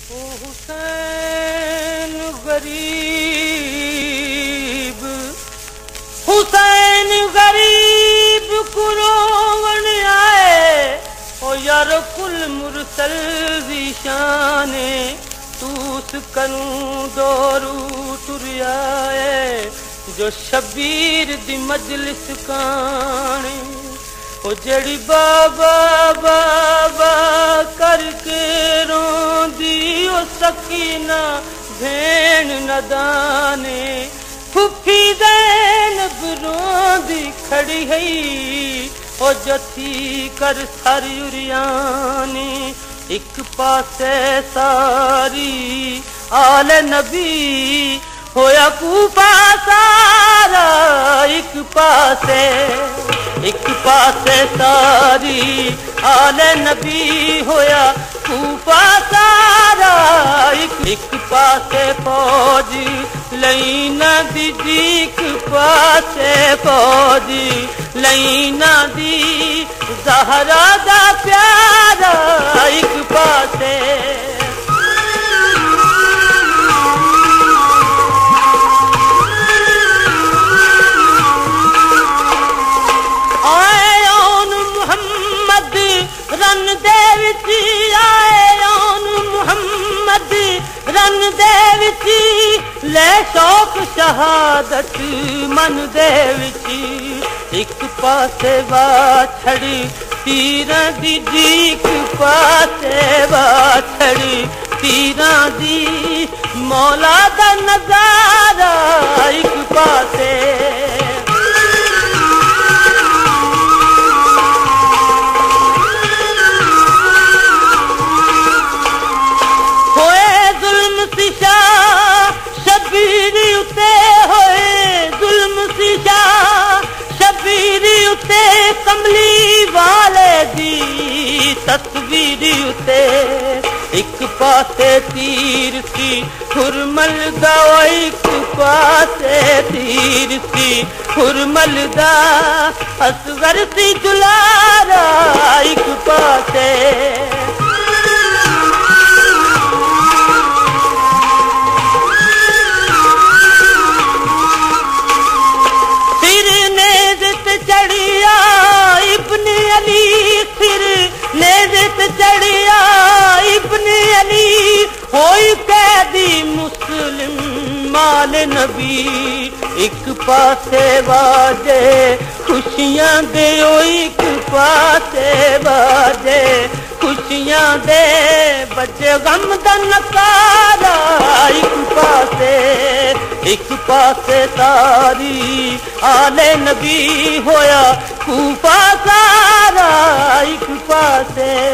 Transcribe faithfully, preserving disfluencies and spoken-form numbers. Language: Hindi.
ओ हुसैन गरीब, हुसैन गरीब कुरोवन आए। ओ यार कुल मुरसल दी शाने तूस कनू दोरू तुरियाए। जो शबीर दी मजलिस काने ओ जड़ी बाबा बाबा करके रोंदी। ओ सकीना भेण नदाने फुफी दैन रोंदी खड़ी है। ओ जथी कर सारी उरियाने एक पासे सारी आल नबी होया कूफा सारा। एक पासे एक पासे सारी आल नबी होया कूफा सारा। एक एक पासे फौज लईना दी, एक पासे फौज लईना दी ज़हरा दा प्यारा। एक पासे रन दे विच आए ओन मुहम्मद रन दे विच ले शौक शहादत मन दे विच। एक पासे वा छड़ी तीरां दी, एक पासे वा छड़ी तीरां दी मौला दा नजारा। एक पासे शबीर उते होए जुल्म सीशा, शबीर उते कमली वाले दी तस्वीर उते। एक पासे तीर सी हुरमल दा, एक पासे तीर सी हुरमल दा असगर सी दुलारा। एक पासे चढ़िया इब्ने अली, फिर नेज़त चढ़िया इब्ने अली होई कैदी मुस्लिम माल नबी। एक पासे बाजे खुशियां दे, ओ एक पासे बाजे खुशियां दे बच्चे गम दा नकारा। एक पासे एक पासे तारी आले नबी होया कूफा सारा। एक पासे